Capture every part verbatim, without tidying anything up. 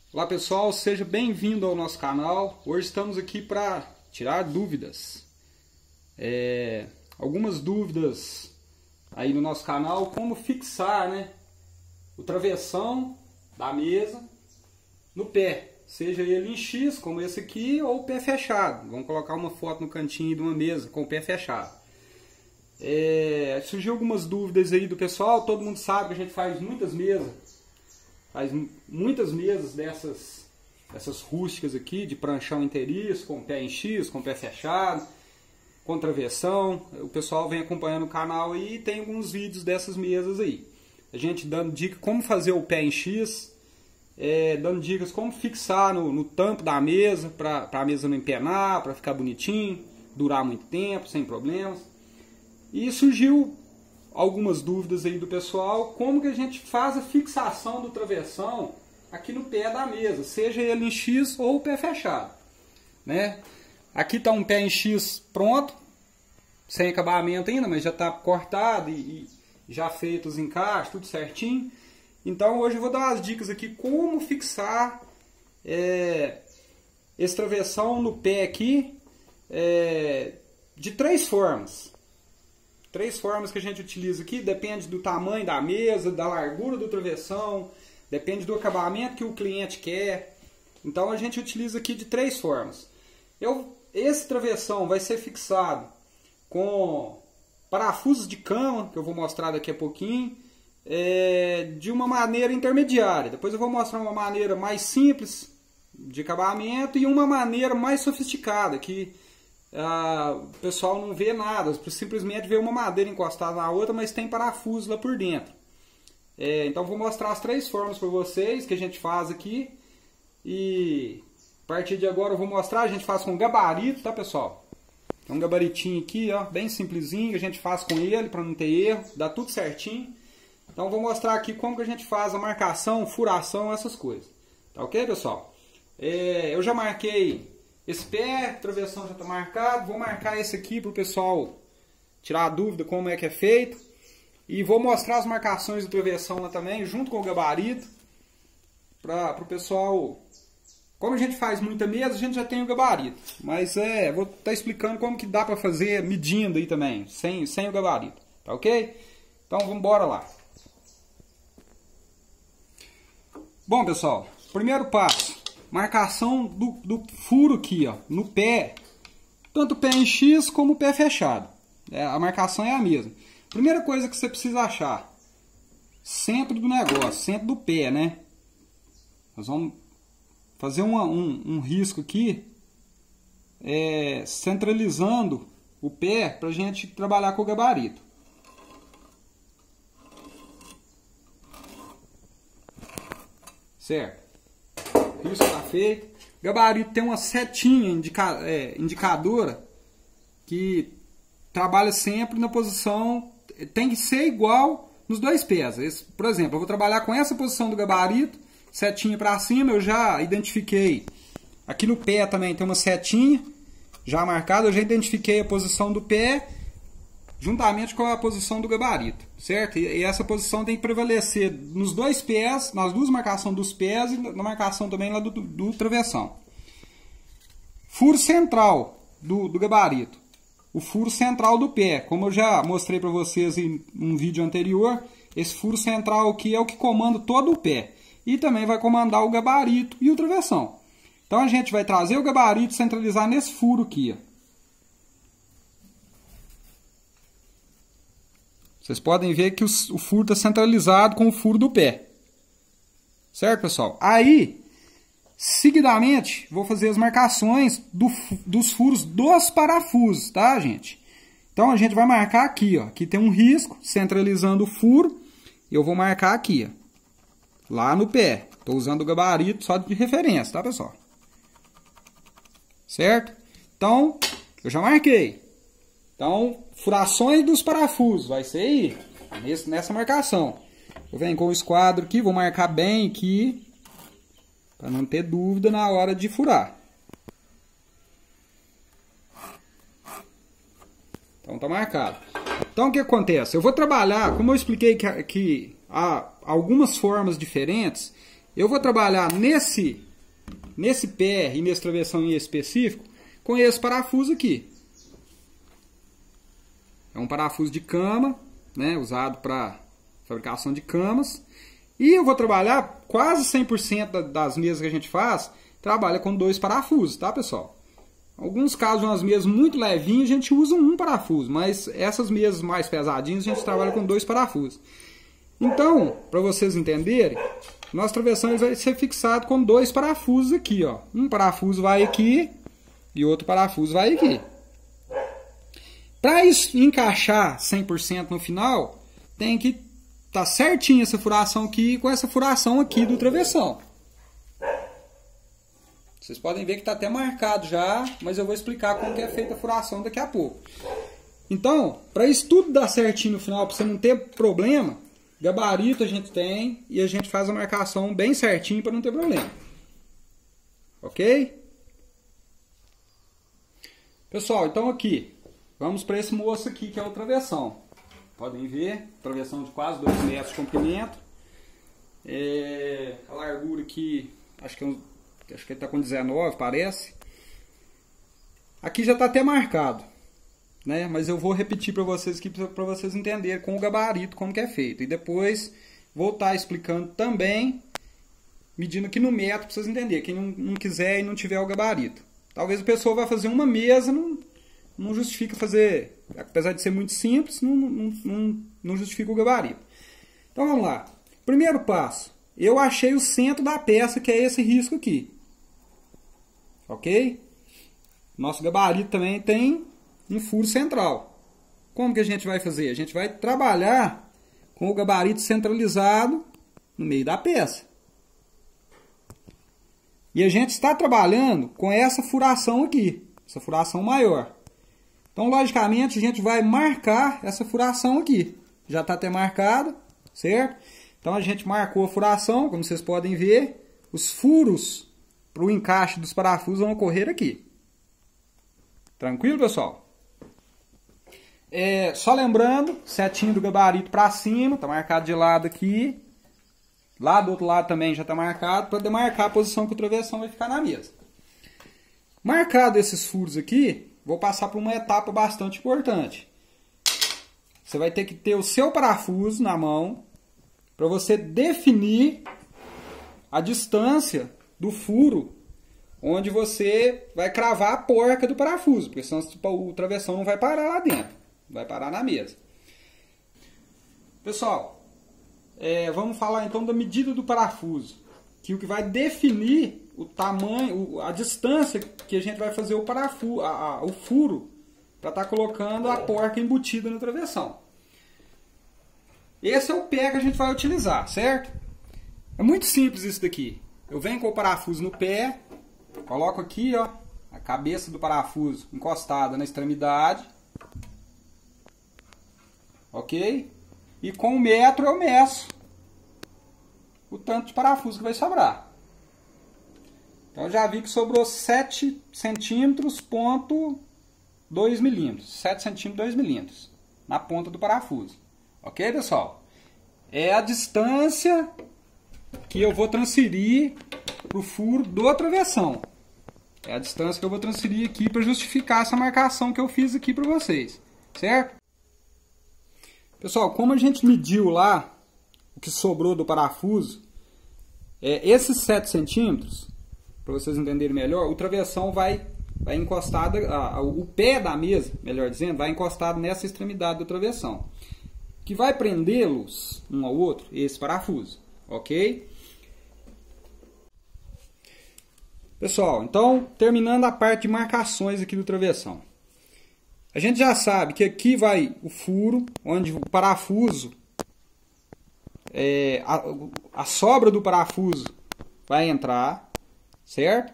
Olá pessoal, seja bem-vindo ao nosso canal. Hoje estamos aqui para tirar dúvidas. É, algumas dúvidas aí no nosso canal, como fixar, né, o travessão da mesa no pé, seja ele em X, como esse aqui, ou o pé fechado. Vamos colocar uma foto no cantinho de uma mesa com o pé fechado. É, surgiu algumas dúvidas aí do pessoal. Todo mundo sabe que a gente faz muitas mesas, faz muitas mesas dessas, dessas rústicas aqui, de pranchão inteiriço, com pé em X, com pé fechado, com travessão. O pessoal vem acompanhando o canal aí e tem alguns vídeos dessas mesas aí. A gente dando dica como fazer o pé em X, é, dando dicas como fixar no, no tampo da mesa, para a mesa não empenar, para ficar bonitinho, durar muito tempo, sem problemas. E surgiu algumas dúvidas aí do pessoal, como que a gente faz a fixação do travessão aqui no pé da mesa, seja ele em X ou o pé fechado, né? Aqui está um pé em X pronto, sem acabamento ainda, mas já está cortado e, e já feito os encaixes, tudo certinho. Então hoje eu vou dar umas dicas aqui como fixar é, esse travessão no pé aqui, é, de três formas. Três formas que a gente utiliza aqui, depende do tamanho da mesa, da largura do travessão, depende do acabamento que o cliente quer. Então a gente utiliza aqui de três formas. Eu, esse travessão vai ser fixado com parafusos de cama, que eu vou mostrar daqui a pouquinho, é, de uma maneira intermediária. Depois eu vou mostrar uma maneira mais simples de acabamento e uma maneira mais sofisticada, que Ah, o pessoal não vê nada, simplesmente vê uma madeira encostada na outra, mas tem parafuso lá por dentro. É, então vou mostrar as três formas para vocês que a gente faz aqui. E a partir de agora eu vou mostrar, a gente faz com gabarito, tá pessoal? Tem um gabaritinho aqui, ó, bem simplesinho, que a gente faz com ele para não ter erro, dá tudo certinho. Então vou mostrar aqui como que a gente faz a marcação, furação, essas coisas. Tá ok, pessoal? É, eu já marquei esse pé, a travessão já está marcado. Vou marcar esse aqui para o pessoal tirar a dúvida como é que é feito. E vou mostrar as marcações do travessão lá também, junto com o gabarito. Para o pessoal... Como a gente faz muita mesa, a gente já tem o gabarito. Mas é, vou estar tá explicando como que dá para fazer medindo aí também, sem, sem o gabarito. Tá ok? Então vamos embora lá. Bom pessoal, primeiro passo. Marcação do, do furo aqui, ó, no pé, tanto o pé em X como o pé fechado. É, a marcação é a mesma. Primeira coisa que você precisa achar, centro do negócio, centro do pé, né? Nós vamos fazer uma, um, um risco aqui, é, centralizando o pé para a gente trabalhar com o gabarito. Certo? Isso está feito. Gabarito tem uma setinha indica, é, indicadora que trabalha sempre na posição, tem que ser igual nos dois pés. Esse, por exemplo, eu vou trabalhar com essa posição do gabarito, setinha para cima, eu já identifiquei. Aqui no pé também tem uma setinha já marcada, eu já identifiquei a posição do pé juntamente com a posição do gabarito, certo? E essa posição tem que prevalecer nos dois pés, nas duas marcações dos pés e na marcação também lá do, do, do travessão. Furo central do, do gabarito. O furo central do pé, como eu já mostrei para vocês em um vídeo anterior, esse furo central aqui é o que comanda todo o pé. E também vai comandar o gabarito e o travessão. Então a gente vai trazer o gabarito e centralizar nesse furo aqui, ó. Vocês podem ver que o, o furo está centralizado com o furo do pé. Certo, pessoal? Aí, seguidamente, vou fazer as marcações do, dos furos dos parafusos, tá, gente? Então, a gente vai marcar aqui, ó. Aqui tem um risco, centralizando o furo. E eu vou marcar aqui, ó. Lá no pé. Estou usando o gabarito só de referência, tá, pessoal? Certo? Então, eu já marquei. Então, furações dos parafusos, vai ser aí, nesse, nessa marcação. Eu venho com o esquadro aqui, vou marcar bem aqui, para não ter dúvida na hora de furar. Então tá marcado. Então o que acontece? Eu vou trabalhar, como eu expliquei que, que há algumas formas diferentes, eu vou trabalhar nesse, nesse pé e nesse travessão em específico com esse parafuso aqui. É um parafuso de cama, né, usado para fabricação de camas. E eu vou trabalhar quase cem por cento das mesas que a gente faz, trabalha com dois parafusos, tá, pessoal? Alguns casos, umas mesas muito levinhas, a gente usa um parafuso, mas essas mesas mais pesadinhas, a gente trabalha com dois parafusos. Então, para vocês entenderem, nosso travessão vai ser fixado com dois parafusos aqui, ó. Um parafuso vai aqui e outro parafuso vai aqui. Para isso encaixar cem por cento no final, tem que estar tá certinho essa furação aqui com essa furação aqui do travessão. Vocês podem ver que está até marcado já, mas eu vou explicar como que é feita a furação daqui a pouco. Então, para isso tudo dar certinho no final, para você não ter problema, gabarito a gente tem e a gente faz a marcação bem certinho para não ter problema. Ok? Pessoal, então aqui, vamos para esse moço aqui que é o travessão. Podem ver, travessão de quase dois metros de comprimento. É, a largura aqui, acho que é um Acho que ele está com dezenove, parece. Aqui já está até marcado, né? Mas eu vou repetir para vocês aqui para vocês entenderem com o gabarito como que é feito. E depois vou estar explicando também, medindo aqui no metro para vocês entenderem. Quem não, não quiser e não tiver o gabarito. Talvez a pessoa vá fazer uma mesa, não, não justifica fazer, apesar de ser muito simples, não, não, não, não justifica o gabarito. Então vamos lá. Primeiro passo. Eu achei o centro da peça, que é esse risco aqui. Ok? Nosso gabarito também tem um furo central. Como que a gente vai fazer? A gente vai trabalhar com o gabarito centralizado no meio da peça. E a gente está trabalhando com essa furação aqui. Essa furação maior. Então, logicamente, a gente vai marcar essa furação aqui. Já está até marcada, certo? Então a gente marcou a furação, como vocês podem ver, os furos para o encaixe dos parafusos vão ocorrer aqui. Tranquilo, pessoal? É, só lembrando, setinho do gabarito para cima, está marcado de lado aqui. Lá do outro lado também já está marcado, para demarcar a posição que o travessão vai ficar na mesa. Marcado esses furos aqui, vou passar por uma etapa bastante importante. Você vai ter que ter o seu parafuso na mão, para você definir a distância do furo onde você vai cravar a porca do parafuso, porque senão o travessão não vai parar lá dentro, vai parar na mesa. Pessoal, é, vamos falar então da medida do parafuso, que o que vai definir o tamanho, a distância que a gente vai fazer o parafuso, a, a, o furo, para estar tá colocando a porca embutida no travessão. Esse é o pé que a gente vai utilizar, certo? É muito simples isso daqui. Eu venho com o parafuso no pé, coloco aqui, ó, a cabeça do parafuso encostada na extremidade. Ok? E com o metro eu meço o tanto de parafuso que vai sobrar. Então eu já vi que sobrou sete centímetros, ponto dois milímetros. sete centímetros, dois milímetros na ponta do parafuso. Ok, pessoal? É a distância que eu vou transferir para o furo do travessão. É a distância que eu vou transferir aqui para justificar essa marcação que eu fiz aqui para vocês. Certo? Pessoal, como a gente mediu lá o que sobrou do parafuso, é, esses sete centímetros, para vocês entenderem melhor, o travessão vai, vai encostado, a, a, o pé da mesa, melhor dizendo, vai encostado nessa extremidade do travessão, que vai prendê-los um ao outro, esse parafuso, ok? Pessoal, então, terminando a parte de marcações aqui do travessão. A gente já sabe que aqui vai o furo, onde o parafuso, é, a, a sobra do parafuso vai entrar, certo?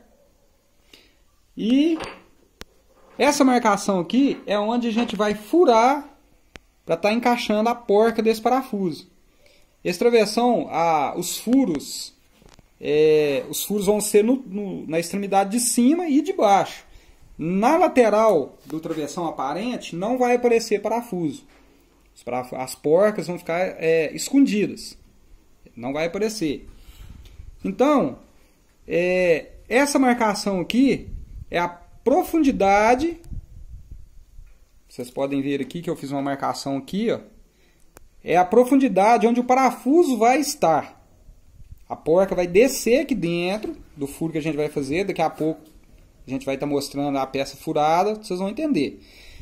E essa marcação aqui é onde a gente vai furar para estar tá encaixando a porca desse parafuso. Esse travessão, a, os furos, é, os furos vão ser no, no, na extremidade de cima e de baixo. Na lateral do travessão aparente não vai aparecer parafuso. As porcas vão ficar é, escondidas. Não vai aparecer. Então, é, essa marcação aqui é a profundidade. Vocês podem ver aqui que eu fiz uma marcação aqui, ó. É a profundidade onde o parafuso vai estar. A porca vai descer aqui dentro do furo que a gente vai fazer. Daqui a pouco a gente vai estar mostrando a peça furada, vocês vão entender.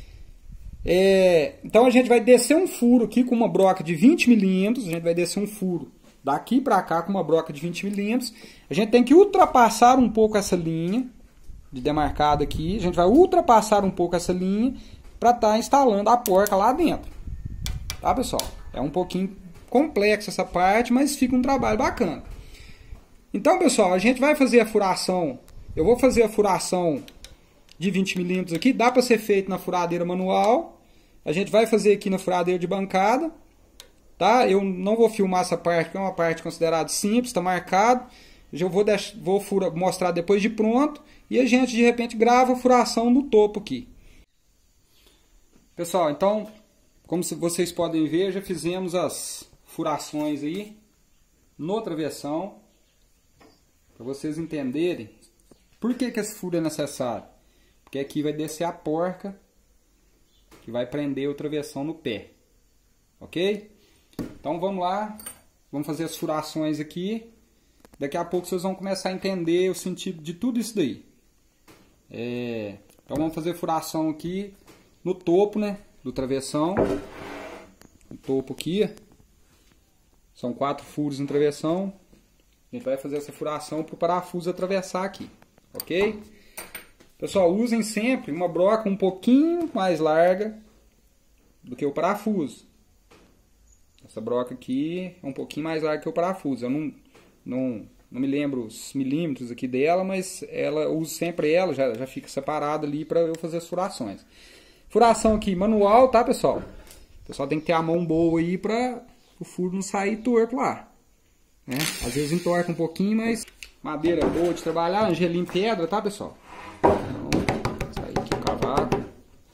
É, então a gente vai descer um furo aqui com uma broca de vinte milímetros. A gente vai descer um furo daqui para cá com uma broca de vinte milímetros. A gente tem que ultrapassar um pouco essa linha de demarcado aqui. A gente vai ultrapassar um pouco essa linha para estar instalando a porca lá dentro. Tá, pessoal? É um pouquinho complexo essa parte, mas fica um trabalho bacana. Então, pessoal, a gente vai fazer a furação. Eu vou fazer a furação de vinte milímetros aqui. Dá para ser feito na furadeira manual. A gente vai fazer aqui na furadeira de bancada. Tá? Eu não vou filmar essa parte, que é uma parte considerada simples, está marcado. Eu vou, deixar, vou fura, mostrar depois de pronto. E a gente, de repente, grava a furação no topo aqui. Pessoal, então, como vocês podem ver, já fizemos as furações aí no travessão. Para vocês entenderem por que, que esse furo é necessário. Porque aqui vai descer a porca que vai prender o travessão no pé. Ok? Então vamos lá. Vamos fazer as furações aqui. Daqui a pouco vocês vão começar a entender o sentido de tudo isso daí. É, então vamos fazer furação aqui no topo, né, do travessão. O topo aqui. São quatro furos no travessão. A gente vai fazer essa furação para o parafuso atravessar aqui. Ok? Pessoal, usem sempre uma broca um pouquinho mais larga do que o parafuso. Essa broca aqui é um pouquinho mais larga que o parafuso. Eu não, não, não me lembro os milímetros aqui dela, mas ela, eu uso sempre ela, já, já fica separada ali para eu fazer as furações. Furação aqui manual, tá, pessoal? O pessoal tem que ter a mão boa aí para o furo não sair torto lá. Né? Às vezes entorta um pouquinho, mas madeira boa de trabalhar, angelim pedra, tá, pessoal? Então, sair aqui o cavaco.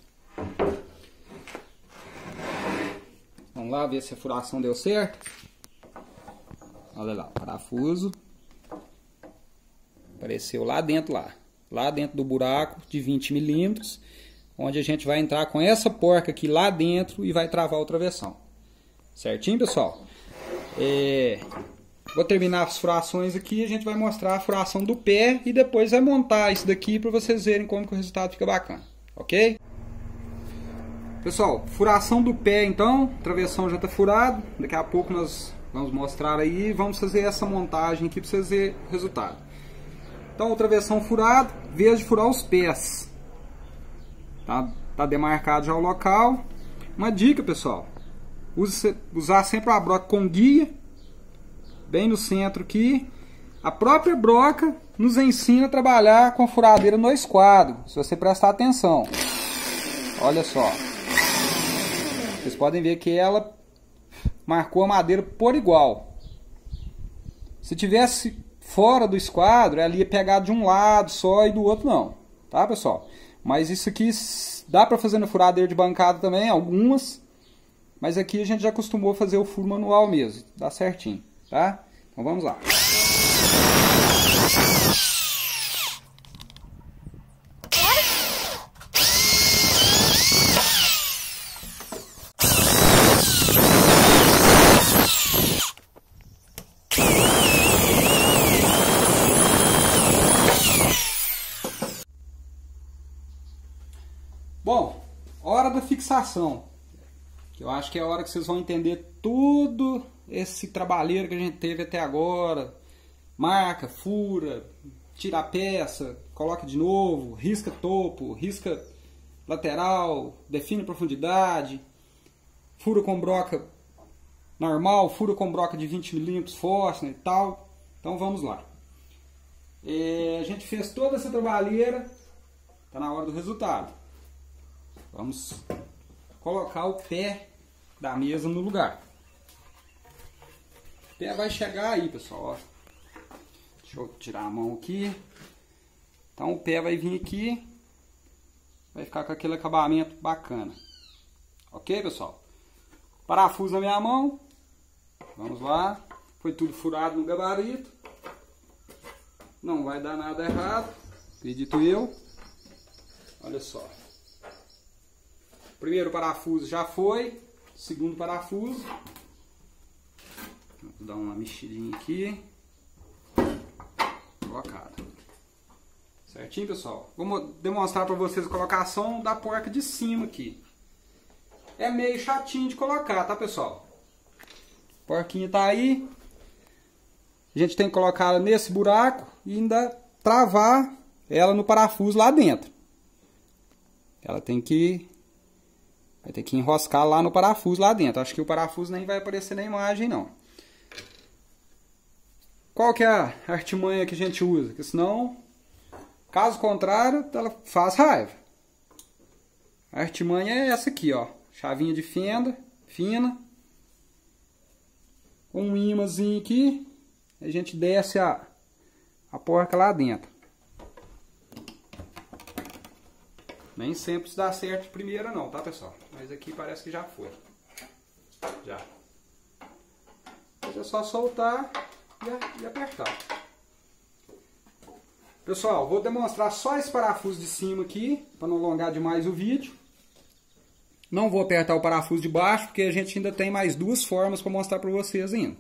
Vamos lá ver se a furação deu certo. Olha lá, parafuso. Apareceu lá dentro, lá. Lá dentro do buraco de vinte milímetros. Onde a gente vai entrar com essa porca aqui lá dentro e vai travar o travessão. Certinho, pessoal? É... Vou terminar as furações aqui, a gente vai mostrar a furação do pé e depois vai montar isso daqui para vocês verem como que o resultado fica bacana, ok? Pessoal, furação do pé então, o travessão já está furado, daqui a pouco nós vamos mostrar aí e vamos fazer essa montagem aqui para vocês verem o resultado. Então o travessão furado, vez de furar os pés, tá, tá demarcado já o local. Uma dica, pessoal, use, usar sempre uma broca com guia, bem no centro aqui. A própria broca nos ensina a trabalhar com a furadeira no esquadro, se você prestar atenção. Olha só. Vocês podem ver que ela marcou a madeira por igual. Se tivesse fora do esquadro, ela ia pegar de um lado só e do outro não. Tá, pessoal? Mas isso aqui dá para fazer na furadeira de bancada também, algumas. Mas aqui a gente já acostumou fazer o furo manual mesmo. Dá certinho. Tá? Então vamos lá. Bom, hora da fixação. Eu acho que é a hora que vocês vão entender tudo esse trabalheiro que a gente teve até agora. Marca, fura, tira a peça, coloca de novo, risca topo, risca lateral, define profundidade, fura com broca normal, fura com broca de vinte milímetros, Forstner e tal. Então vamos lá. É, a gente fez toda essa trabalheira, está na hora do resultado. Vamos colocar o pé da mesa no lugar. O pé vai chegar aí, pessoal. Ó. Deixa eu tirar a mão aqui. Então o pé vai vir aqui. Vai ficar com aquele acabamento bacana. Ok, pessoal? Parafuso na minha mão. Vamos lá. Foi tudo furado no gabarito. não vai dar nada errado, acredito eu. Olha só. Primeiro parafuso já foi, segundo parafuso. Vou dar uma mexidinha aqui. Colocado. Certinho, pessoal? Vou demonstrar para vocês a colocação da porca de cima aqui. É meio chatinho de colocar, tá, pessoal? A porquinha tá aí. A gente tem que colocar ela nesse buraco e ainda travar ela no parafuso lá dentro. Ela tem que... Vai ter que enroscar lá no parafuso lá dentro. Acho que o parafuso nem vai aparecer na imagem, não. Qual que é a artimanha que a gente usa? Porque senão, caso contrário, ela faz raiva. A artimanha é essa aqui, ó. Chavinha de fenda, fina. Com um imãzinho aqui. A gente desce a, a porca lá dentro. Nem sempre isso dá certo de primeira não, tá, pessoal? Mas aqui parece que já foi. Já. É só soltar e apertar. Pessoal, vou demonstrar só esse parafuso de cima aqui, para não alongar demais o vídeo. Não vou apertar o parafuso de baixo, porque a gente ainda tem mais duas formas para mostrar para vocês ainda.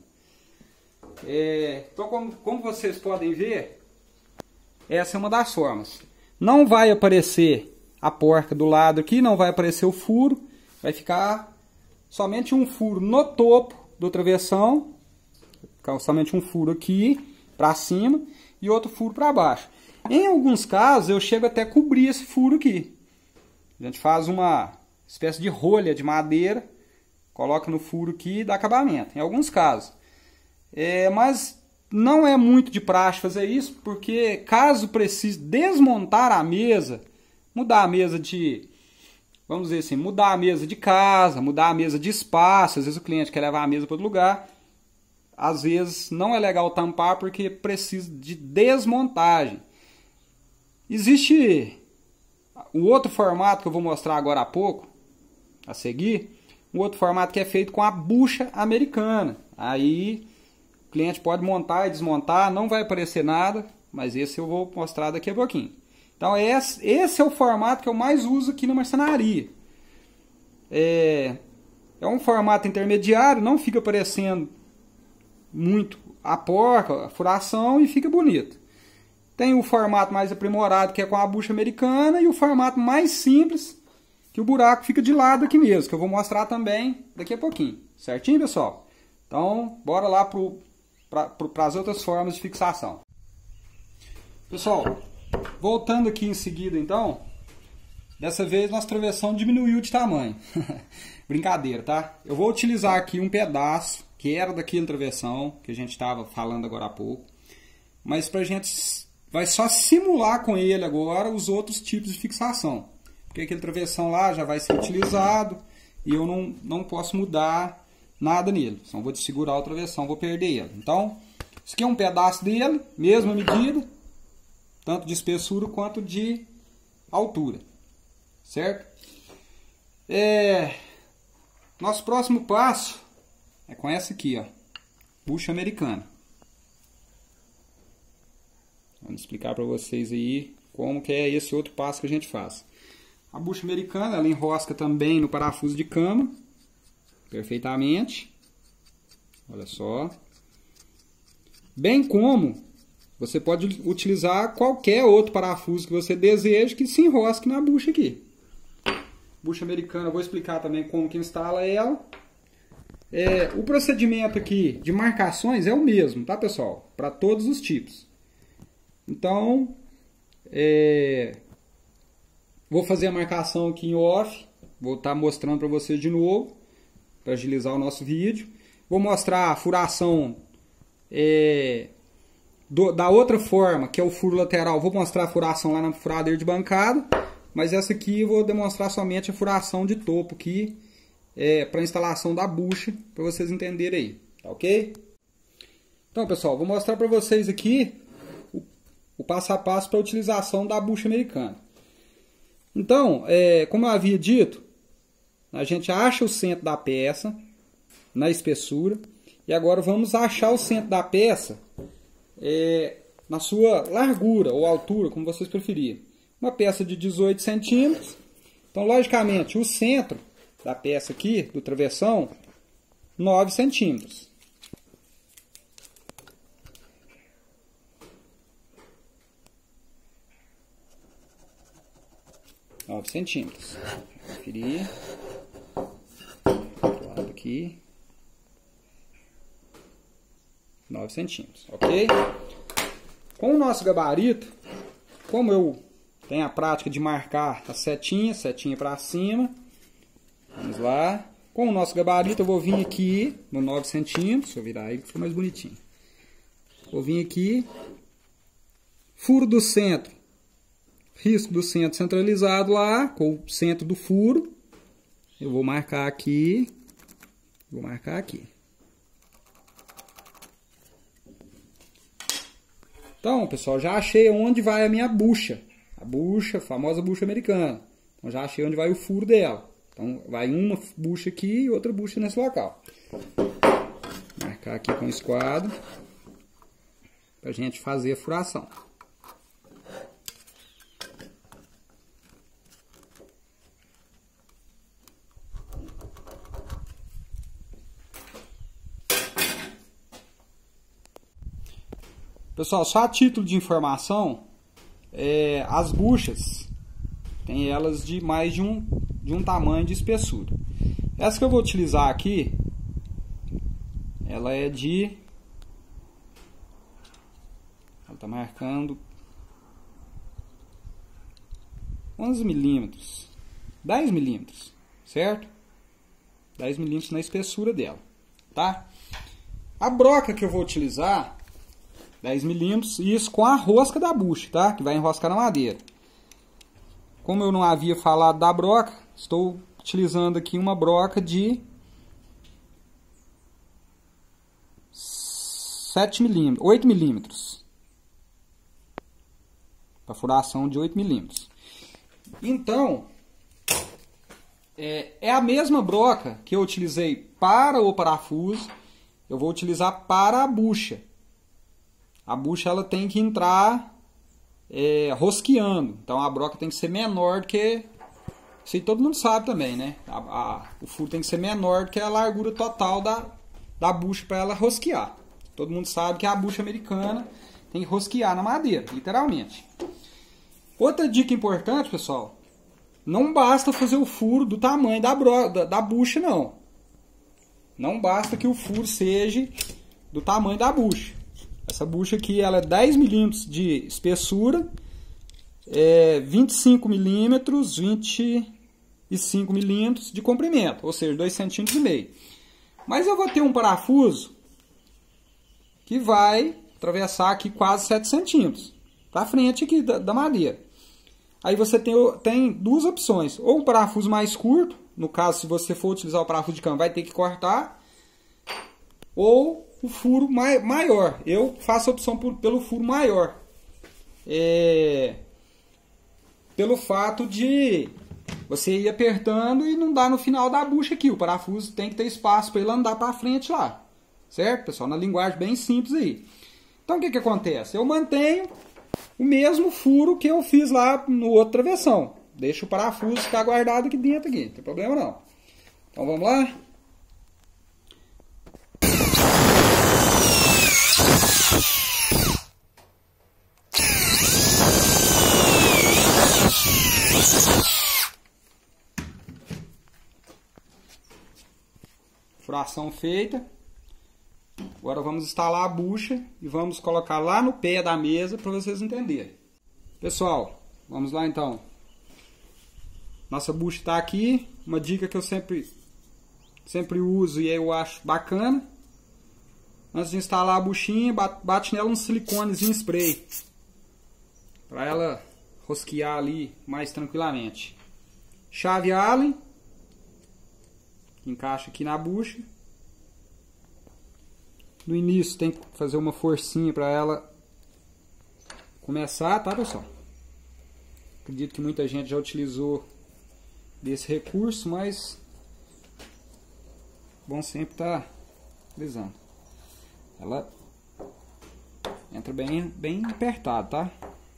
É, então, como, como vocês podem ver, essa é uma das formas. Não vai aparecer a porca do lado aqui, não vai aparecer o furo, vai ficar somente um furo no topo do travessão, ficar somente um furo aqui para cima e outro furo para baixo. Em alguns casos eu chego até a cobrir esse furo aqui. A gente faz uma espécie de rolha de madeira, coloca no furo aqui e dá acabamento, em alguns casos. É, mas não é muito de praxe fazer isso, porque caso precise desmontar a mesa, mudar a mesa de, vamos dizer assim, mudar a mesa de casa, mudar a mesa de espaço, às vezes o cliente quer levar a mesa para outro lugar, às vezes não é legal tampar porque precisa de desmontagem. Existe o outro formato que eu vou mostrar agora há pouco, a seguir, um outro formato que é feito com a bucha americana. Aí o cliente pode montar e desmontar, não vai aparecer nada, mas esse eu vou mostrar daqui a pouquinho. Então esse, esse é o formato que eu mais uso aqui na marcenaria. É, é um formato intermediário, não fica parecendo muito a porca, a furação, e fica bonito. Tem o formato mais aprimorado, que é com a bucha americana, e o formato mais simples, que o buraco fica de lado aqui mesmo, que eu vou mostrar também daqui a pouquinho. Certinho, pessoal? Então, bora lá para as outras formas de fixação. Pessoal, voltando aqui em seguida, então, dessa vez nosso travessão diminuiu de tamanho. Brincadeira, tá? Eu vou utilizar aqui um pedaço, que era daquele travessão, que a gente estava falando agora há pouco, mas pra gente vai só simular com ele agora os outros tipos de fixação. Porque aquele travessão lá já vai ser utilizado e eu não, não posso mudar nada nele. Então vou dessegurar o travessão, vou perder ele. Então, isso aqui é um pedaço dele, mesma medida, tanto de espessura quanto de altura. Certo? É, nosso próximo passo é com essa aqui, ó, bucha americana. Vamos explicar para vocês aí como que é esse outro passo que a gente faz. A bucha americana, ela enrosca também no parafuso de cama, perfeitamente. Olha só. Bem como você pode utilizar qualquer outro parafuso que você deseje que se enrosque na bucha aqui. Bucha americana, eu vou explicar também como que instala ela. É, o procedimento aqui de marcações é o mesmo, tá, pessoal? Para todos os tipos. Então, é, vou fazer a marcação aqui em off. Vou estar mostrando para vocês de novo, para agilizar o nosso vídeo. Vou mostrar a furação é, do, da outra forma, que é o furo lateral. Vou mostrar a furação lá na furadeira de bancada. Mas essa aqui eu vou demonstrar somente a furação de topo aqui, é, para instalação da bucha, para vocês entenderem aí, tá ok? Então, pessoal, vou mostrar para vocês aqui o, o passo a passo para a utilização da bucha americana. Então, é, como eu havia dito, a gente acha o centro da peça na espessura, e agora vamos achar o centro da peça é, na sua largura ou altura, como vocês preferirem. Uma peça de dezoito centímetros. Então, logicamente, o centro da peça aqui, do travessão, nove centímetros. nove centímetros. Conferir. Lado aqui. nove centímetros, ok? Com o nosso gabarito, como eu tenho a prática de marcar a setinha, setinha para cima, vamos lá. Com o nosso gabarito eu vou vir aqui no nove centímetros, deixa eu virar ele que fica mais bonitinho. Vou vir aqui, furo do centro, risco do centro centralizado lá, com o centro do furo. Eu vou marcar aqui, vou marcar aqui. Então, pessoal, já achei onde vai a minha bucha. A bucha, a famosa bucha americana. Então, já achei onde vai o furo dela. Então, vai uma bucha aqui e outra bucha nesse local. Marcar aqui com o esquadro. Pra gente fazer a furação. Pessoal, só a título de informação, é, as buchas tem elas de mais de um, de um tamanho de espessura. Essa que eu vou utilizar aqui, ela é de, ela está marcando onze milímetros, dez milímetros, certo? dez milímetros na espessura dela, tá? A broca que eu vou utilizar, dez milímetros, e isso com a rosca da bucha, tá? Que vai enroscar na madeira. Como eu não havia falado da broca, estou utilizando aqui uma broca de sete milímetros, oito milímetros. Para furação de oito milímetros. Então, é, é a mesma broca que eu utilizei para o parafuso, eu vou utilizar para a bucha. A bucha ela tem que entrar é, rosqueando. Então a broca tem que ser menor do que... Isso aí todo mundo sabe também, né? A, a, o furo tem que ser menor do que a largura total da, da bucha para ela rosquear. Todo mundo sabe que a bucha americana tem que rosquear na madeira, literalmente. Outra dica importante, pessoal. Não basta fazer o furo do tamanho da, bro, da, da bucha, não. Não basta que o furo seja do tamanho da bucha. Essa bucha aqui ela é dez milímetros de espessura, é vinte e cinco milímetros, vinte e cinco milímetros de comprimento, ou seja, dois centímetros e meio. Mas eu vou ter um parafuso que vai atravessar aqui quase sete centímetros, para frente aqui da, da madeira. Aí você tem, tem duas opções, ou um parafuso mais curto, no caso se você for utilizar o parafuso de cama vai ter que cortar, ou o furo maior. Eu faço a opção por, pelo furo maior. É, pelo fato de você ir apertando e não dar no final da bucha aqui. O parafuso tem que ter espaço para ele andar para frente lá. Certo, pessoal? Na linguagem bem simples aí. Então o que, que acontece? Eu mantenho o mesmo furo que eu fiz lá no outro travessão. Deixo o parafuso ficar guardado aqui dentro. Aqui. Não tem problema não. Então vamos lá? Furação feita. Agora vamos instalar a bucha e vamos colocar lá no pé da mesa para vocês entenderem. Pessoal, vamos lá então. Nossa bucha está aqui. Uma dica que eu sempre, sempre uso e eu acho bacana. Antes de instalar a buchinha, bate nela um siliconezinho spray. Para ela rosquear ali mais tranquilamente. Chave Allen. Que encaixa aqui na bucha. No início tem que fazer uma forcinha para ela começar, tá, pessoal? Acredito que muita gente já utilizou desse recurso, mas bom sempre estar utilizando. Ela entra bem, bem apertado, tá?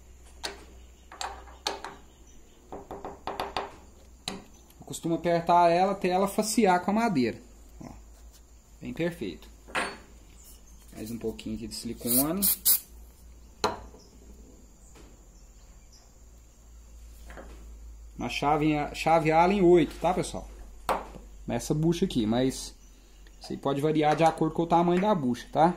Eu costumo apertar ela até ela facear com a madeira. Ó, bem perfeito. Mais um pouquinho aqui de silicone. Uma chave, chave Allen oito, tá, pessoal? Nessa bucha aqui, mas isso aí pode variar de acordo com o tamanho da bucha, tá?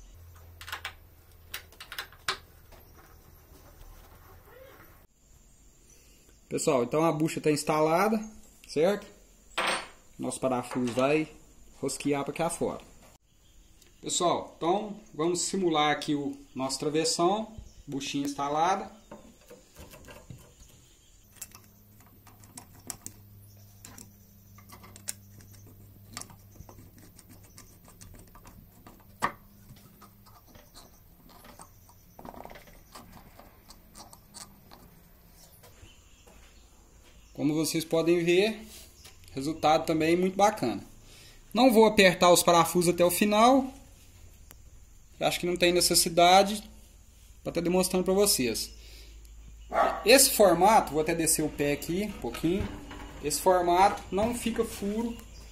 Pessoal, então a bucha está instalada, certo? Nosso parafuso vai rosquear para cá fora. Pessoal, então vamos simular aqui o nosso travessão, buchinha instalada. Como vocês podem ver, resultado também muito bacana. Não vou apertar os parafusos até o final. Acho que não tem necessidade para estar demonstrando para vocês. Esse formato, vou até descer o pé aqui um pouquinho. Esse formato não fica furo.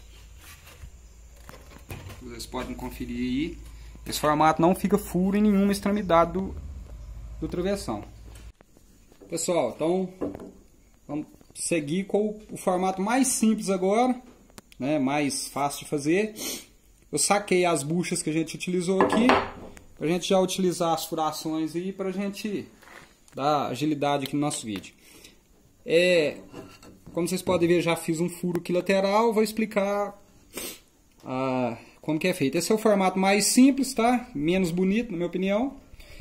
Vocês podem conferir aí. Esse formato não fica furo em nenhuma extremidade do, do travessão. Pessoal, então vamos seguir com o formato mais simples agora, né, mais fácil de fazer. Eu saquei as buchas que a gente utilizou aqui, para a gente já utilizar as furações aí, para a gente dar agilidade aqui no nosso vídeo. É, como vocês podem ver, já fiz um furo aqui lateral, vou explicar ah, como que é feito. Esse é o formato mais simples, tá? Menos bonito, na minha opinião.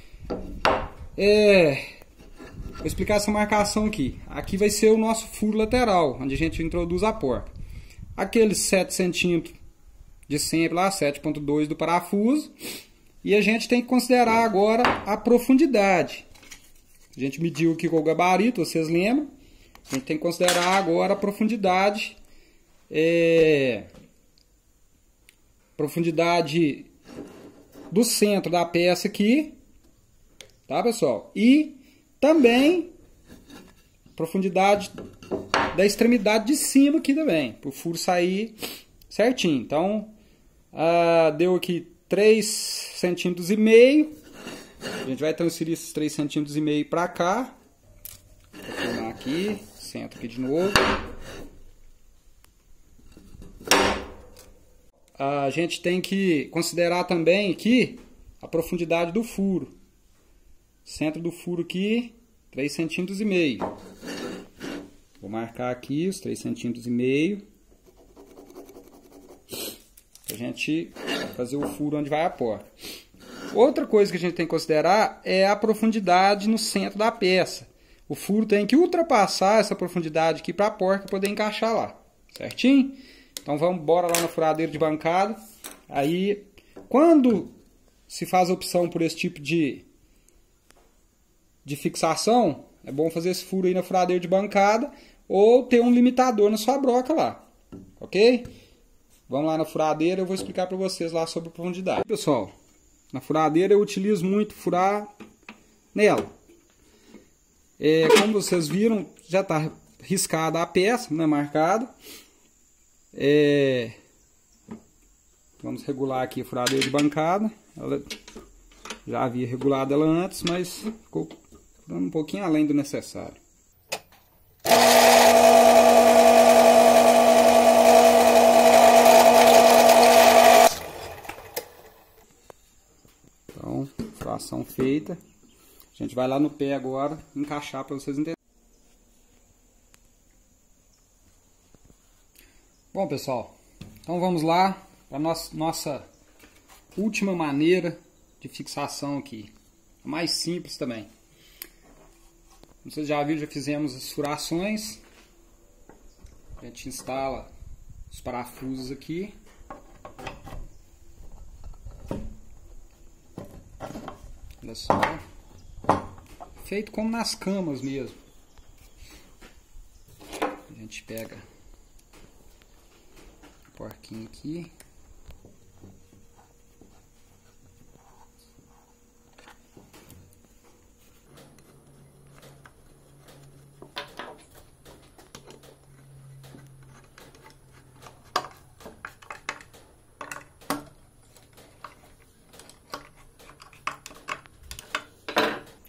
É... Vou explicar essa marcação aqui. Aqui vai ser o nosso furo lateral, onde a gente introduz a porca. Aqueles sete centímetros de sempre lá, sete ponto dois do parafuso. E a gente tem que considerar agora a profundidade. A gente mediu aqui com o gabarito, vocês lembram? A gente tem que considerar agora a profundidade. É, profundidade do centro da peça aqui. Tá, pessoal? E também profundidade da extremidade de cima aqui também, para o furo sair certinho. Então, ah, deu aqui três centímetros e meio. A gente vai transferir esses três centímetros e meio para cá. Vou filmar aqui, centro aqui de novo. A gente tem que considerar também aqui a profundidade do furo. Centro do furo aqui, três centímetros e meio. Vou marcar aqui os três centímetros e meio. Pra gente fazer o furo onde vai a porca. Outra coisa que a gente tem que considerar é a profundidade no centro da peça. O furo tem que ultrapassar essa profundidade aqui para a porca poder encaixar lá. Certinho? Então vamos embora lá na furadeira de bancada. Aí, quando se faz a opção por esse tipo de de fixação, é bom fazer esse furo aí na furadeira de bancada ou ter um limitador na sua broca lá, ok? Vamos lá na furadeira, eu vou explicar para vocês lá sobre a profundidade. Pessoal, na furadeira eu utilizo muito furar nela. É, como vocês viram, já está riscada a peça, né, marcada. É, vamos regular aqui a furadeira de bancada. Ela, já havia regulado ela antes, mas ficou um pouquinho além do necessário. Então, furação feita. A gente vai lá no pé agora, encaixar para vocês entenderem. Bom, pessoal, então vamos lá para a nossa, nossa última maneira de fixação aqui. A mais simples também. Como vocês já viram, já fizemos as furações. A gente instala os parafusos aqui. Olha só. Feito como nas camas mesmo. A gente pega o porquinho aqui.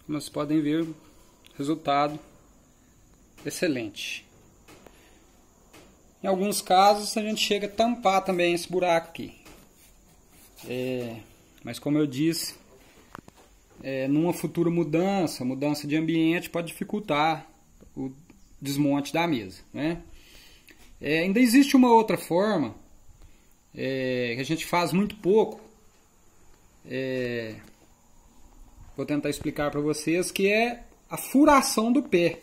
Como vocês podem ver, resultado excelente. Em alguns casos a gente chega a tampar também esse buraco aqui. É, mas como eu disse, é, numa futura mudança, mudança de ambiente pode dificultar o desmonte da mesa, né? É, ainda existe uma outra forma, é, que a gente faz muito pouco, é, vou tentar explicar para vocês, que é a furação do pé.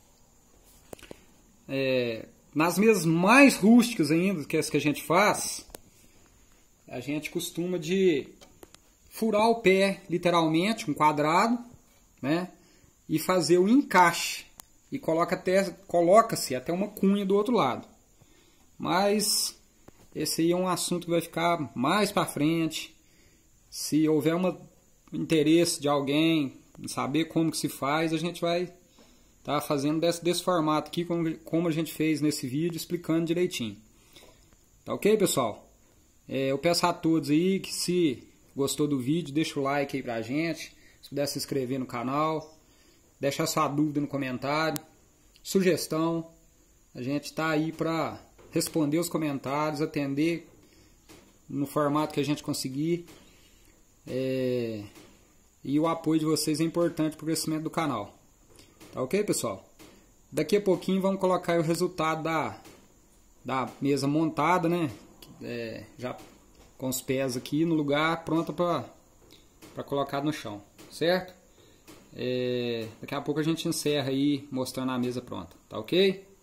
É, nas mesas mais rústicas ainda, que é as que a gente faz, a gente costuma de furar o pé literalmente, um quadrado, né, e fazer o encaixe. E coloca até, coloca-se até uma cunha do outro lado. Mas esse aí é um assunto que vai ficar mais para frente. Se houver um interesse de alguém em saber como que se faz, a gente vai estar tá fazendo desse, desse formato aqui, como, como a gente fez nesse vídeo, explicando direitinho. Tá ok, pessoal? É, eu peço a todos aí que, se gostou do vídeo, deixa o like aí pra gente. Se puder se inscrever no canal. Deixar sua dúvida no comentário, sugestão. A gente está aí para responder os comentários, atender no formato que a gente conseguir. É... E o apoio de vocês é importante para o crescimento do canal. Tá ok, pessoal? Daqui a pouquinho vamos colocar aí o resultado da, da mesa montada, né? É, já com os pés aqui no lugar, pronta para colocar no chão, certo? É, daqui a pouco a gente encerra aí mostrando a mesa pronta, tá ok?